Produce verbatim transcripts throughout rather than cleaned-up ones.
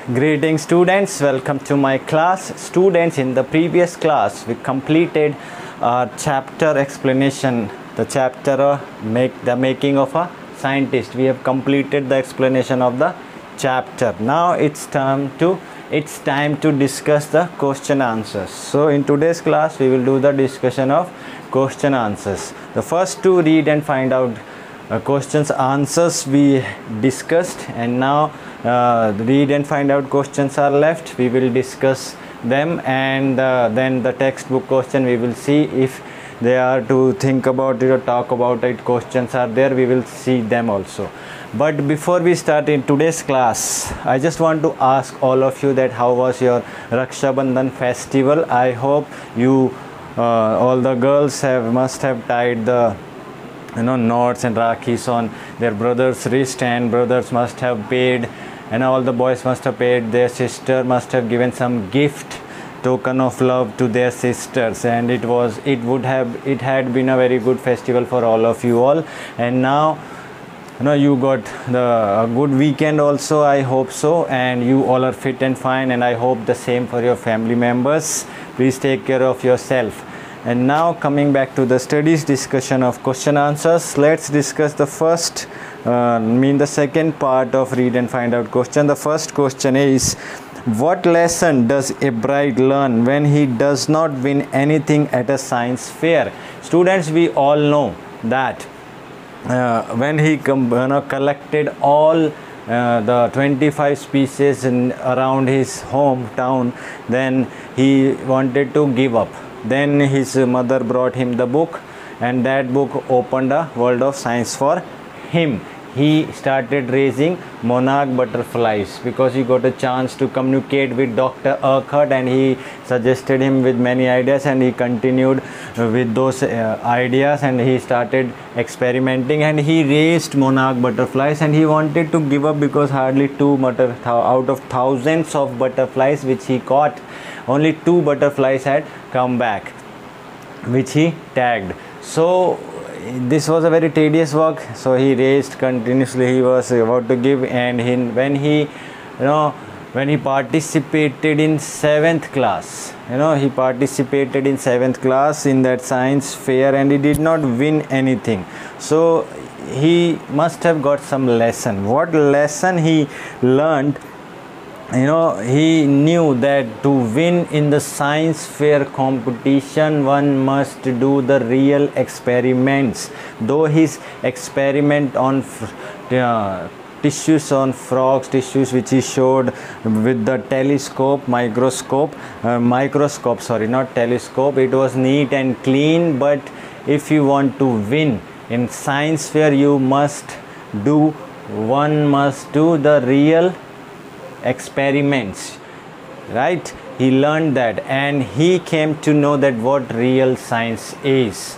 Greetings students, welcome to my class. Students, in the previous class we completed our chapter explanation, the chapter uh, make the making of a scientist. We have completed the explanation of the chapter. Now it's time to it's time to discuss the question answers. So in today's class we will do the discussion of question answers. The first two read and find out uh, questions answers we discussed, and now uh, read and find out questions are left. We will discuss them, and uh, then the textbook question we will see if they are to think about it or talk about it. Questions are there, we will see them also. But before we start in today's class, I just want to ask all of you that how was your Raksha Bandhan festival. I hope you uh, all the girls have must have tied the you know knots and rakhis on their brothers' wrist, and brothers must have paid, and all the boys must have paid, their sister must have given some gift, token of love to their sisters, and it was it would have it had been a very good festival for all of you all. And now you know you got the a good weekend also, I hope so, and you all are fit and fine, and I hope the same for your family members. Please take care of yourself. And now coming back to the studies discussion of question answers, let's discuss the first uh, mean the second part of read and find out question. The first question is, what lesson does a bride learn when he does not win anything at a science fair? Students, we all know that uh, when he com you know, collected all uh, the twenty-five species in around his hometown, then he wanted to give up. Then his mother brought him the book, and that book opened a world of science for him. He started raising monarch butterflies because he got a chance to communicate with Doctor Urquhart, and he suggested him with many ideas, and he continued with those uh, ideas, and he started experimenting, and he raised monarch butterflies, and he wanted to give up because hardly two butter out of thousands of butterflies which he caught, only two butterflies had come back, which he tagged. So this was a very tedious work, so he raised continuously. He was about to give, and he, when he you know when he participated in seventh class, you know he participated in seventh class in that science fair, and he did not win anything. So he must have got some lesson. What lesson he learned? You know, he knew that to win in the science fair competition, one must do the real experiments. Though his experiment on uh, tissues on frogs, tissues which he showed with the telescope, microscope, uh, microscope, sorry, not telescope, it was neat and clean. But if you want to win in science fair, you must do, one must do the real experiments, right? He learned that, and he came to know that what real science is.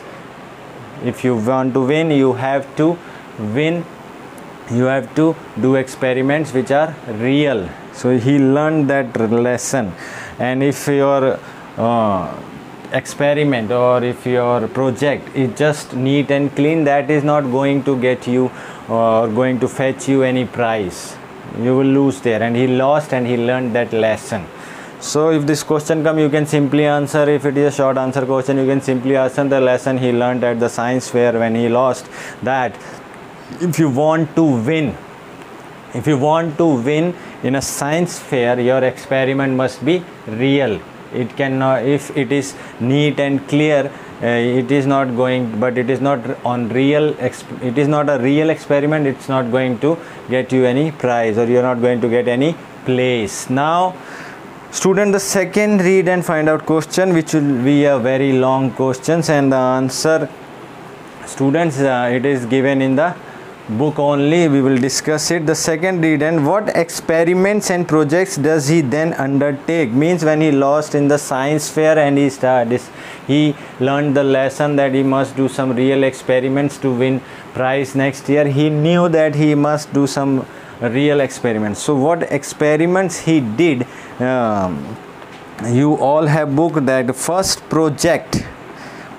If you want to win, you have to win, you have to do experiments which are real. So he learned that lesson. And if your uh, experiment or if your project is just neat and clean, that is not going to get you or going to fetch you any prize. You will lose there, and he lost, and he learned that lesson. So if this question come, you can simply answer. If it is a short answer question, you can simply answer the lesson he learned at the science fair when he lost. That if you want to win, if you want to win in a science fair, your experiment must be real. It cannot, if it is neat and clear, uh, it is not going, but it is not on real, it is not a real experiment, it's not going to get you any prize, or you are not going to get any place. Now student, the second read and find out question, which will be a very long questions, and the answer, students, uh, it is given in the book only. We will discuss it. The second read, and what experiments and projects does he then undertake? Means when he lost in the science fair and he started, he learned the lesson that he must do some real experiments to win prize next year. He knew that he must do some real experiments. So what experiments he did, um, you all have booked that first project.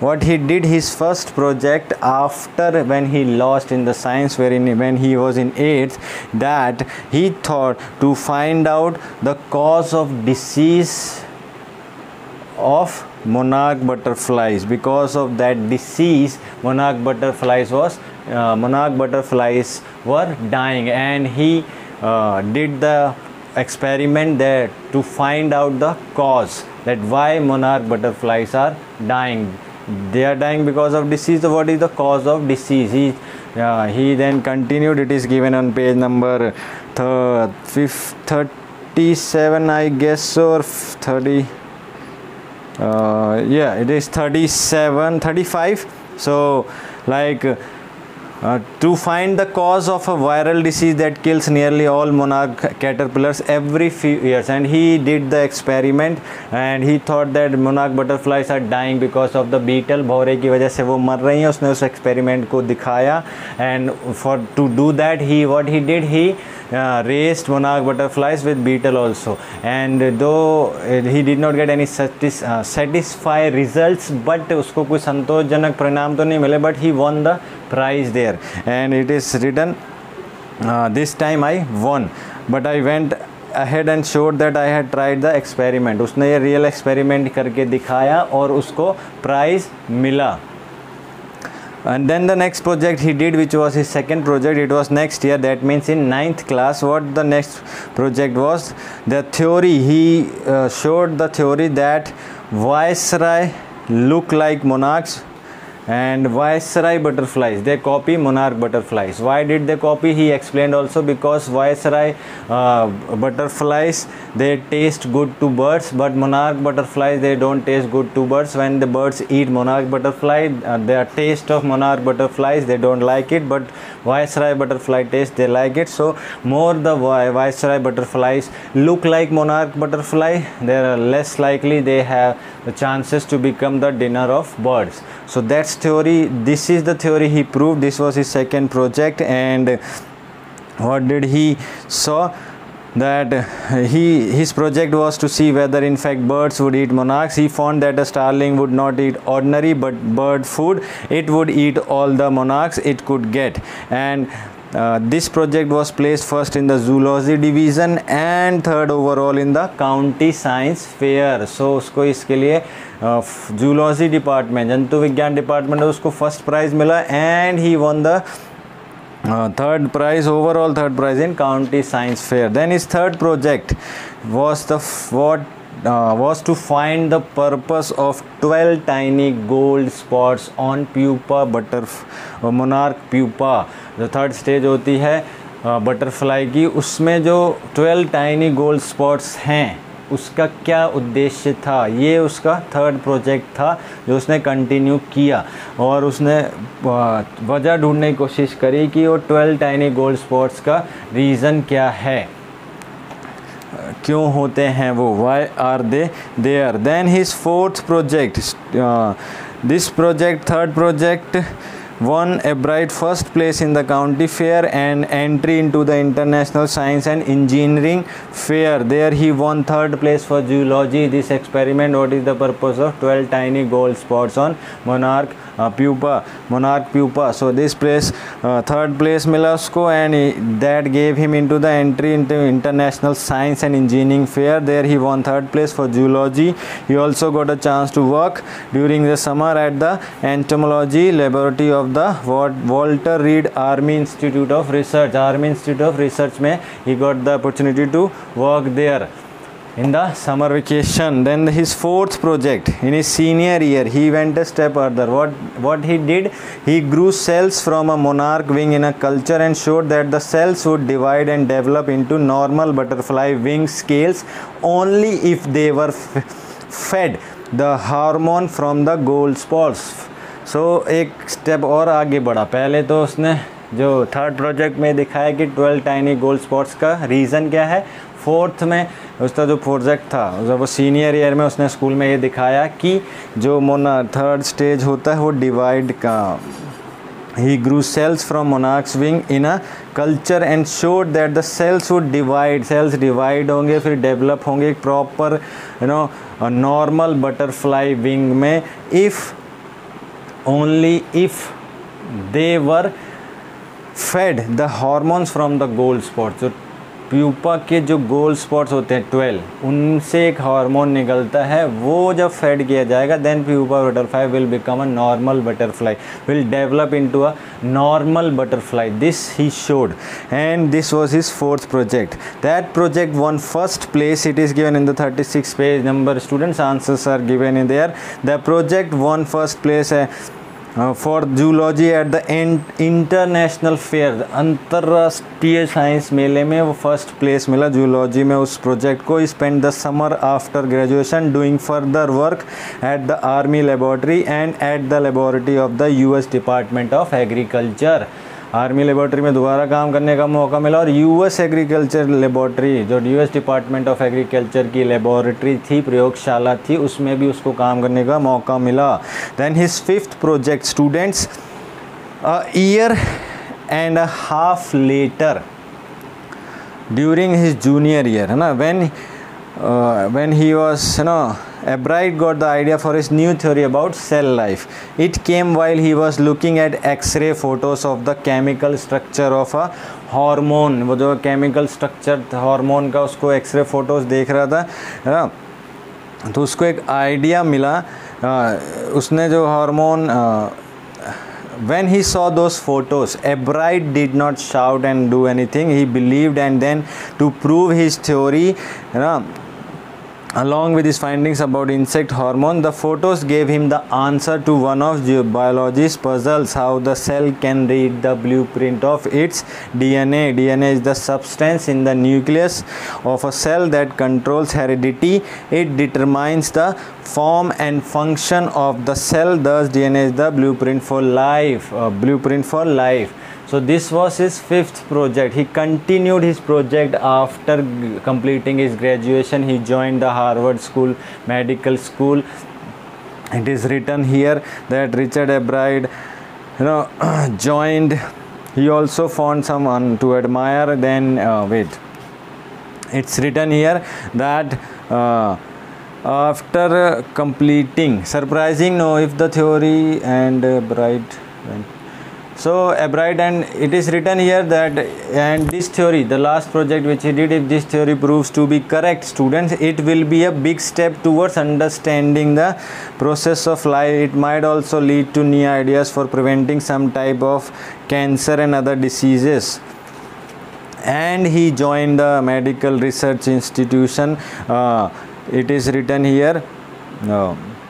what he did, his first project after when he lost in the science wherein when he was in eighth, that he thought to find out the cause of disease of monarch butterflies. Because of that disease, monarch butterflies was uh, monarch butterflies were dying, and he uh, did the experiment there to find out the cause, that why monarch butterflies are dying. They are dying because of disease. So what is the cause of disease? He uh, he then continued. It is given on page number thirty-seven, I guess, or thirty. Uh, yeah, it is thirty-seven, thirty-five. So like uh, Uh, to find the cause of a viral disease that kills nearly all monarch caterpillars every few years, and he did the experiment and he thought that monarch butterflies are dying because of the beetle. भौरे की वजह से वो मर रही हैं. उसने उस एक्सपेरिमेंट को दिखाया, and for to do that he what he did he uh, raised monarch butterflies with beetle also, and though uh, he did not get any satis, uh, satisfied results, but उसको कोई संतोषजनक परिणाम तो नहीं मिले, but he won the prize there, and it is written uh, this time I won, but I went ahead and showed that I had tried the experiment. उसने ये real experiment करके दिखाया और उसको prize मिला. And then the next project he did, which was his second project, it was next year, that means in ninth class. What the next project was, the theory, he uh, showed the theory that viceroy look like monarchs, and viceroy butterflies, they copy monarch butterflies. Why did they copy? He explained also, because viceroy uh, butterflies, they taste good to birds, but monarch butterflies, they don't taste good to birds. When the birds eat monarch butterfly, uh, their taste of monarch butterflies, they don't like it, but viceroy butterfly taste, they like it. So more the viceroy butterflies look like monarch butterfly, they are less likely they have the chances to become the dinner of birds. So that's theory. This is the theory he proved. This was his second project. And what did he saw? That he his project was to see whether in fact birds would eat monarchs. He found that a starling would not eat ordinary but bird food. It would eat all the monarchs it could get. And Uh, this project was placed first in the zoology division and third overall in the county science fair. So उसको इसके लिए zoology department, जंतु विज्ञान department में उसको first prize मिला, and he won the uh, third prize, overall third prize in county science fair. Then his third project was the what Uh, was to find the purpose of twelve tiny gold spots on pupa butterfly, monarch pupa. जो third stage होती है butterfly uh, की, उसमें जो twelve tiny gold spots हैं उसका क्या उद्देश्य था. ये उसका थर्ड प्रोजेक्ट था जो उसने कंटिन्यू किया, और उसने uh, वजह ढूंढने की कोशिश करी कि वो ट्वेल्व टाइनी गोल्ड स्पॉट्स का रीज़न क्या है, क्यों होते हैं वो, why are they there. Then his fourth project, this project third project won a bright first place in the county fair and entry into the international science and engineering fair. There he won third place for zoology. This experiment, what is the purpose of twelve tiny gold spots on monarch uh, pupa, monarch pupa. So this place uh, third place मिला उसको, and he, that gave him into the entry into international science and engineering fair. There he won third place for zoology. He also got a chance to work during the summer at the entomology laboratory of the Walter Reed Army Institute of Research. Army Institute of Research में he got the opportunity to work there in the summer vacation. Then his fourth project, in his senior year, he went a step further. What what he did, he grew cells from a monarch wing in a culture and showed that the cells would divide and develop into normal butterfly wing scales only if they were fed the hormone from the gold spots. So so, एक step और आगे बढ़ा. पहले तो उसने जो third project में दिखाया कि ट्वेल्व टाइनी गोल्ड स्पॉट्स का रीज़न क्या है. फोर्थ में उसका जो प्रोजेक्ट था, जब वो सीनियर ईयर में उसने स्कूल में ये दिखाया कि जो मोना थर्ड स्टेज होता है वो डिवाइड का, he grew cells from monarch's wing in a culture and showed that the cells would divide, cells divide होंगे फिर develop होंगे एक proper you know a normal butterfly wing में if only if they were fed the hormones from the gold spots. जो pupa के जो gold spots होते हैं ट्वेल्व, उनसे एक हार्मोन निकलता है, वो जब फेड किया जाएगा then pupa butterfly will become a normal butterfly, will develop into a normal butterfly. This he showed and this was his fourth project. That project won first place. It is given in the thirty six page number. Students answers are given in there. The project won first place है for zoology at the international fair. अंतर्राष्ट्रीय science मेले में वो first place मिला zoology में उस project को. Spend the summer after graduation doing further work at the army laboratory and at the laboratory of the US department of agriculture. Army laboratory में दोबारा काम करने का मौका मिला और यूएस एग्रीकल्चर लेबोरेटरी, जो यूएस डिपार्टमेंट ऑफ एग्रीकल्चर की लेबोरेटरी थी, प्रयोगशाला थी, उसमें भी उसको काम करने का मौका मिला. Then his fifth project students, a year and a half later during his junior year, है ना, when when he was, you know, Ebright got the idea for his new theory about cell life. It came while he was looking at X-ray photos of the chemical structure of a hormone. वो जो chemical structure hormone का, उसको x ray photos देख रहा था, है ना, तो उसको एक आइडिया मिला. उसने जो hormone, when he saw those photos, Ebright did not shout and do anything. He believed, and then to prove his theory, है ना, along with his findings about insect hormone, the photos gave him the answer to one of biology's puzzles, how the cell can read the blueprint of its D N A. D N A is the substance in the nucleus of a cell that controls heredity. It determines the form and function of the cell. Thus D N A is the blueprint for life. Uh, blueprint for life. So this was his fifth project. He continued his project after completing his graduation. He joined the Harvard School, medical school. It is written here that Richard Ebright, you know, joined. He also found someone to admire. Then uh, wait, it's written here that uh, after uh, completing, surprising, no, if the theory and Ebright. So Ebright, and it is written here that, and this theory, the last project which he did, if this theory proves to be correct, students, it will be a big step towards understanding the process of life. It might also lead to new ideas for preventing some type of cancer and other diseases. And he joined the medical research institution. Uh, it is written here. No.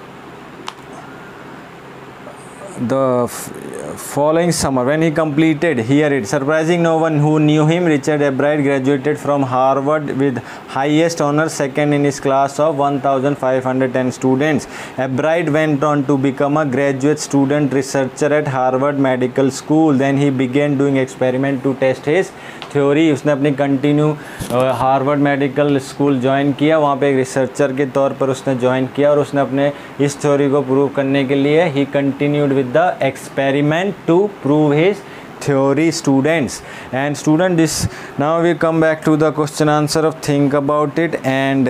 The following summer, when he completed, here it surprising no one who knew him, Richard Ebright graduated from Harvard with highest honor, second in his class of one thousand five hundred ten students. Ebright went on to become a graduate student researcher at Harvard Medical School. Then he began doing experiment to test his theory. उसने अपनी continue Harvard medical school join किया, वहाँ पे एक researcher के तौर पर उसने ज्वाइन किया और उसने अपने इस थ्योरी को प्रूव करने के लिए he continued with the experiment to prove his theory, students. And student, this now we come back to the question answer of think about it and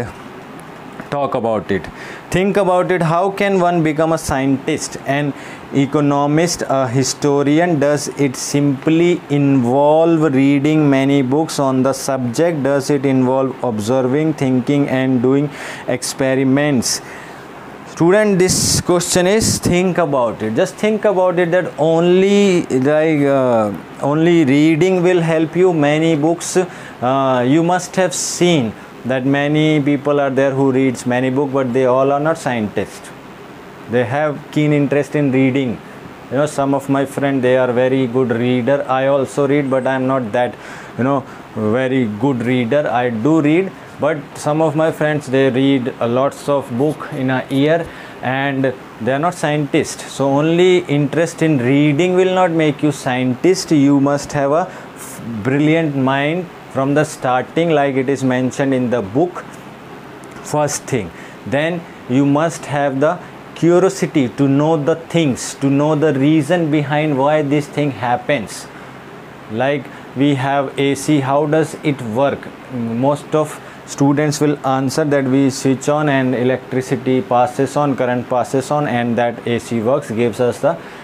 talk about it. Think about it. How can one become a scientist, an economist, a historian? Does it simply involve reading many books on the subject? Does it involve observing, thinking and doing experiments? Student, this question is think about it. Just think about it that only like uh, only reading will help you. Many books uh, you must have seen that many people are there who reads many books, but they all are not scientists. They have keen interest in reading. You know, some of my friends, they are very good reader. I also read, but I am not that, you know, very good reader. I do read, but some of my friends, they read a lots of book in a year and they are not scientists. So only interest in reading will not make you scientist. You must have a brilliant mind from the starting, like it is mentioned in the book. First thing, then you must have the curiosity to know the things, to know the reason behind why this thing happens. Like we have A C, how does it work? Most of students will answer that we switch on and electricity passes on, current passes on, and that A C works, gives us the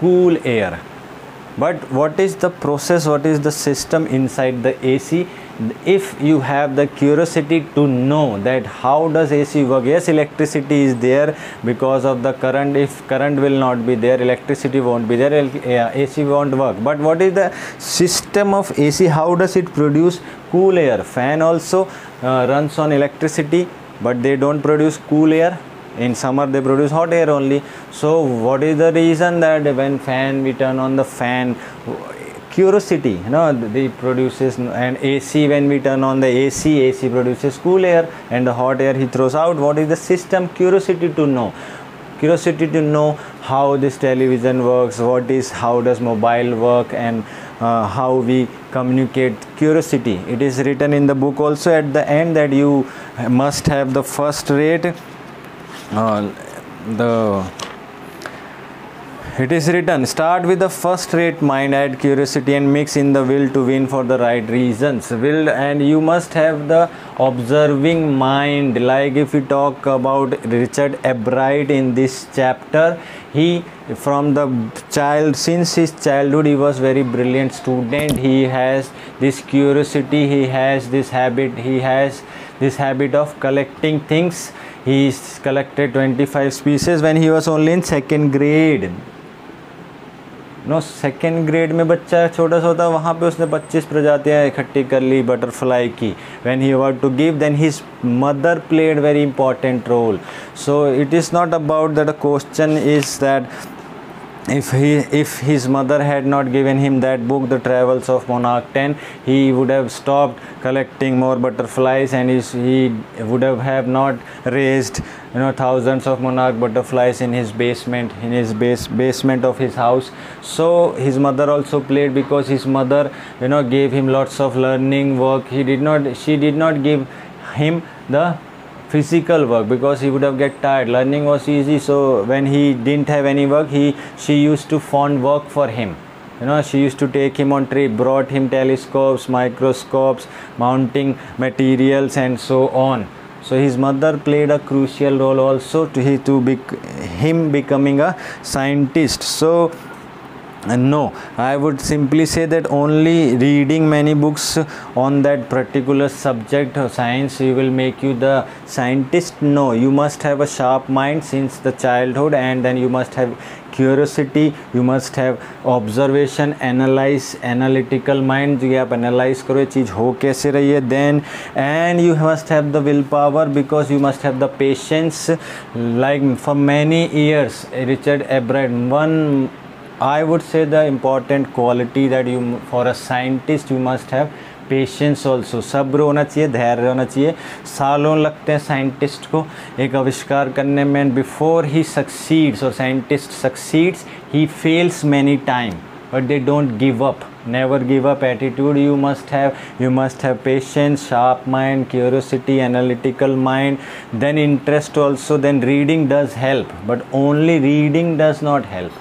cool air. But what is the process, what is the system inside the A C? If you have the curiosity to know that how does A C work, yes, electricity is there because of the current. If current will not be there, electricity won't be there, A C won't work. But what is the system of A C? How does it produce cool air? Fan also uh, runs on electricity, but they don't produce cool air. In summer they produce hot air only. So what is the reason that when fan, we turn on the fan, curiosity, you know, they produces, and A C, when we turn on the A C, A C produces cool air, and the hot air he throws out. What is the system? Curiosity to know. Curiosity to know how this television works, what is, how does mobile work, and uh, how we communicate. Curiosity. It is written in the book also at the end that you must have the first rate. Uh, the it is written, start with the first rate mind, add curiosity, and mix in the will to win for the right reasons. Will, and you must have the observing mind. Like if we talk about Richard Ebright in this chapter, he from the child, since his childhood, he was very brilliant student. He has this curiosity, he has this habit, he has this habit of collecting things. He collected twenty-five species when he was only in second grade. No second grade में बच्चा छोटा सा होता है, वहाँ पे उसने पच्चीस प्रजातियाँ इकट्ठी कर ली बटरफ्लाई की. When he want to give, then his mother played very important role. So it is not about that. The question is that if he if his mother had not given him that book, The Travels of Monarch ten, he would have stopped collecting more butterflies, and his, he would have have not raised, you know, thousands of monarch butterflies in his basement, in his base basement of his house. So his mother also played, because his mother, you know, gave him lots of learning work. He did not she did not give him the physical work, because he would have get tired. Learning was easy, so when he didn't have any work, he she used to find work for him. You know, she used to take him on trip, brought him telescopes, microscopes, mounting materials, and so on. So his mother played a crucial role also to he to be him becoming a scientist. So And no, I would simply say that only reading many books on that particular subject of science you will make you the scientist. No, you must have a sharp mind since the childhood, and then you must have curiosity, you must have observation, analyze, analytical mind, जो आप analyze करो ये चीज़ हो कैसे रही है. Then and you must have the willpower, because you must have the patience. Like for many years, Richard Ebright, one I would say the important quality that you, for a scientist, you must have patience also. सब्र होना चाहिए, धैर्य होना चाहिए. सालों लगते हैं scientist को एक आविष्कार करने में. And before he succeeds, or scientist succeeds, he fails many time, but they don't give up. Never give up attitude you must have. You must have patience, sharp mind, curiosity, analytical mind, then interest also. Then reading does help, but only reading does not help.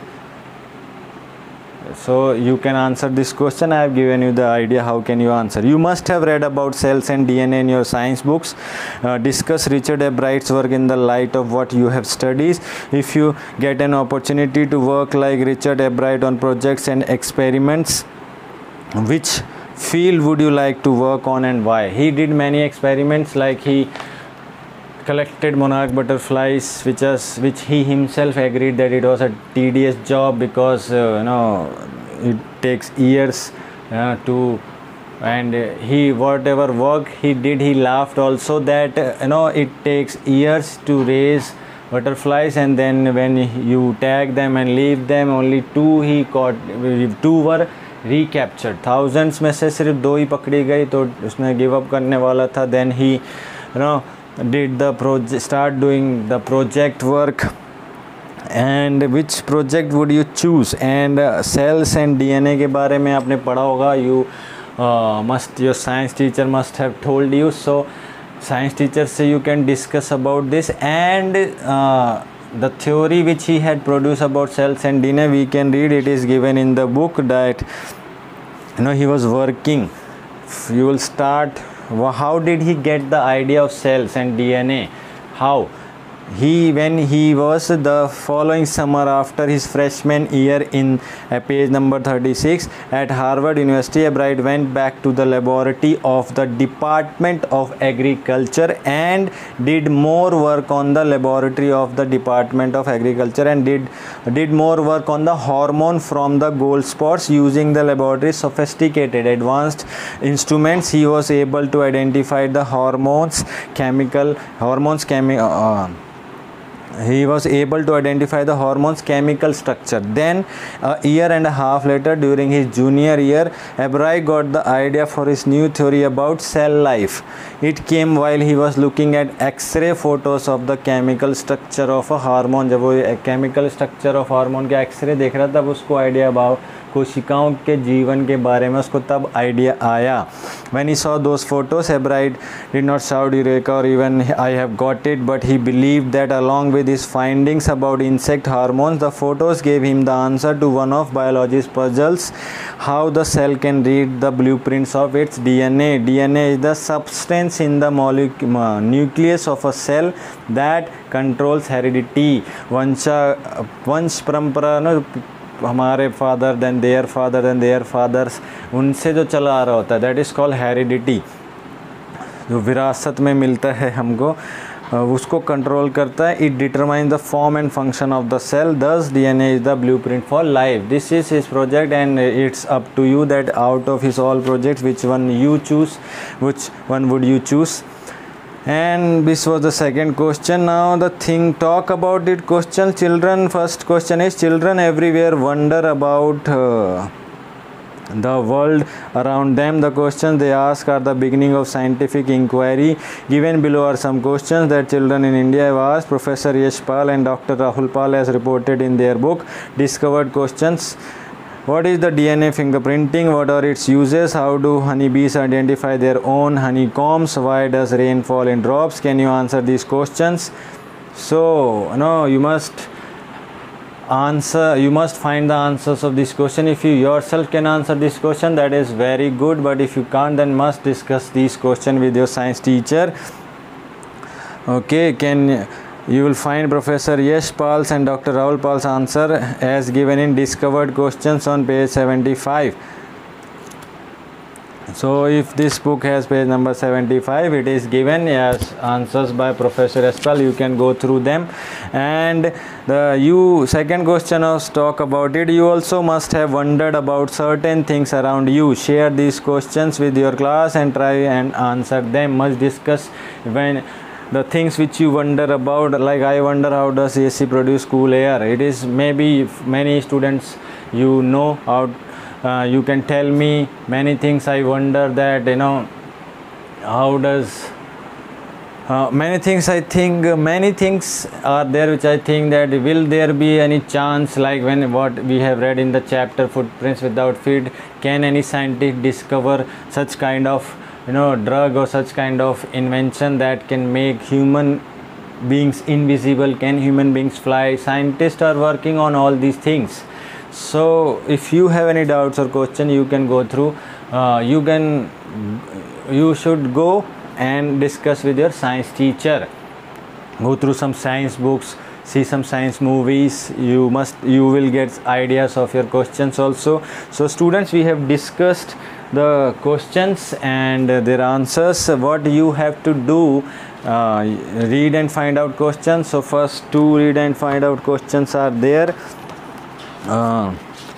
So you can answer this question. I have given you the idea how can you answer. You must have read about cells and D N A in your science books. Uh, discuss Richard Ebright's work in the light of what you have studied. If you get an opportunity to work like Richard Ebright on projects and experiments, which field would you like to work on and why? He did many experiments, like he collected monarch butterflies, which is which he himself agreed that it was a tedious job, because uh, you know, it takes years uh, to, and uh, he whatever work he did, he laughed also that uh, you know, it takes years to raise butterflies, and then when you tag them and leave them, only two he caught, two were recaptured. Thousands में से सिर्फ दो ही पकड़ी गई, तो उसने give up करने वाला था. Then he, you know, did the project, start doing the project work. And which project would you choose? And uh, cells and D N A के बारे में आपने पढ़ा होगा. You uh, must, your science teacher must have told you. So science teacher say you can discuss about this. And uh, the theory which he had produced about cells and D N A, we can read. It is given in the book that, you know, he was working. You will start. How did he get the idea of cells and D N A? How? he when he was the following summer after his freshman year in uh, page number thirty-six at Harvard University, Ebright went back to the laboratory of the Department of Agriculture and did more work on the laboratory of the Department of Agriculture and did did more work on the hormone from the gold spots. Using the laboratory's sophisticated advanced instruments, he was able to identify the hormones chemical hormones chemi uh, he was able to identify the hormones chemical structure. Then a year and a half later, during his junior year, Ebright got the idea for his new theory about cell life. It came while he was looking at X-ray photos of the chemical structure of a hormone. जब वो chemical structure of hormone के X-ray देख रहा था, तब उसको idea about कोशिकाओं के जीवन के बारे में उसको तब आइडिया आया. When he saw those photos, Ebright did not shout Eureka or even I have got it, but he believed that along with his findings about insect hormones, the photos gave him the answer to one of biology's puzzles: how the cell can read the blueprints of its D N A. D N A is the substance in the molecule nucleus of a cell that controls heredity. वंशा वंश परंपरा न हमारे father then their father then their fathers उनसे जो चला आ रहा होता है, दैट इज़ कॉल्ड हेरिडिटी. जो विरासत में मिलता है हमको, उसको कंट्रोल करता है. It determine the form and function of the cell. This DNA is the blueprint for life. This is his project and it's up to you that out of his all projects which one you choose, which one would you choose. And this was the second question. Now the thing talk about it question. Children, first question is, children everywhere wonder about uh, the world around them. The questions they ask are the beginning of scientific inquiry. Given below are some questions that children in India have asked. Professor Yash Pal and Doctor Rahul Pal has reported in their book Discovered Questions. What is the D N A fingerprinting? What are its uses? How do honeybees identify their own honeycombs? Why does rain fall in drops? Can you answer these questions? So, no, you must answer, you must find the answers of this question. If you yourself can answer this question, that is very good, but if you can't, then must discuss these questions with your science teacher. Okay, can you will find Professor Yash Pal's and Doctor Rahul Pal's answer as given in Discovered Questions on page seventy-five. So if this book has page number seventy-five, it is given as answers by Professor Yash Pal. You can go through them. And the you second question was talk about it. You also must have wondered about certain things around you. Share these questions with your class and try and answer them. Must discuss when the things which you wonder about. Like I wonder how does A C produce cool air. It is maybe many students you know how uh, you can tell me many things. I wonder that, you know, how does uh, many things I think uh, many things are there which I think that will there be any chance, like when what we have read in the chapter Footprints Without Feet, can any scientist discover such kind of, you know, drug or such kind of invention that can make human beings invisible? Can human beings fly? Scientists are working on all these things. So if you have any doubts or question, you can go through uh, you can you should go and discuss with your science teacher. Go through some science books, see some science movies. You must you will get ideas of your questions also. So students, we have discussed the questions and their answers. What you have to do, uh, read and find out questions. So first two read and find out questions are there. Uh,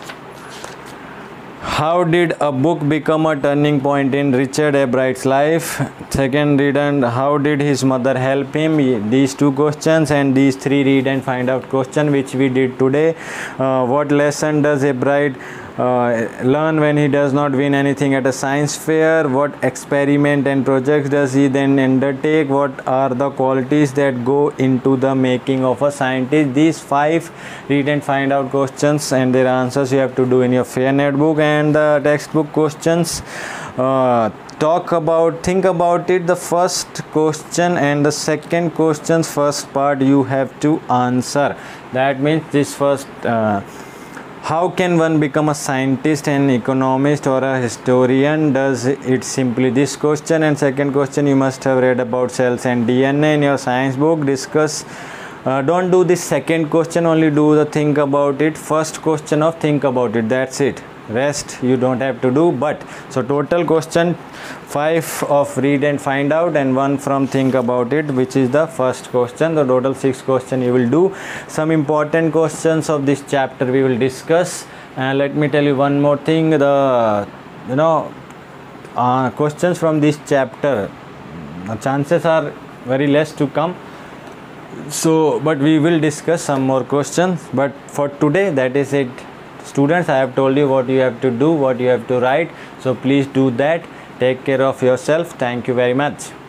how did a book become a turning point in Richard Ebright's life? Second, read and how did his mother help him? These two questions, and these three read and find out question which we did today. Uh, what lesson does Ebright uh, learn when he does not win anything at a science fair? What experiment and projects does he then undertake? What are the qualities that go into the making of a scientist? These five read and find out questions and their answers you have to do in your FairNet book. And the textbook questions, uh, talk about think about it. The first question and the second questions first part you have to answer. That means this first uh, how can one become a scientist, an economist or a historian? Does it simply this question. And second question, you must have read about cells and D N A in your science book. Discuss uh, don't do this second question, only do the think about it first question of think about it, that's it. Rest you don't have to do. But so total question five of read and find out and one from think about it, which is the first question. The total six question you will do. Some important questions of this chapter we will discuss. And let me tell you one more thing, the you know uh, questions from this chapter, the chances are very less to come. So but we will discuss some more questions. But for today, that is it. Students, I have told you what you have to do, what you have to write. So please do that. Take care of yourself. Thank you very much.